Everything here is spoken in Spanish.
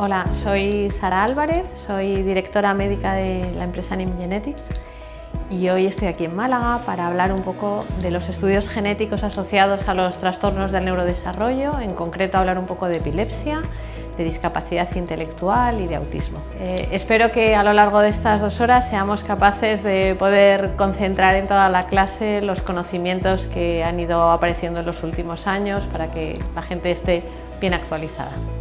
Hola, soy Sara Álvarez, soy directora médica de la empresa Nim Genetics y hoy estoy aquí en Málaga para hablar un poco de los estudios genéticos asociados a los trastornos del neurodesarrollo, en concreto hablar un poco de epilepsia, de discapacidad intelectual y de autismo. Espero que a lo largo de estas 2 horas seamos capaces de poder concentrar en toda la clase los conocimientos que han ido apareciendo en los últimos años para que la gente esté bien actualizada.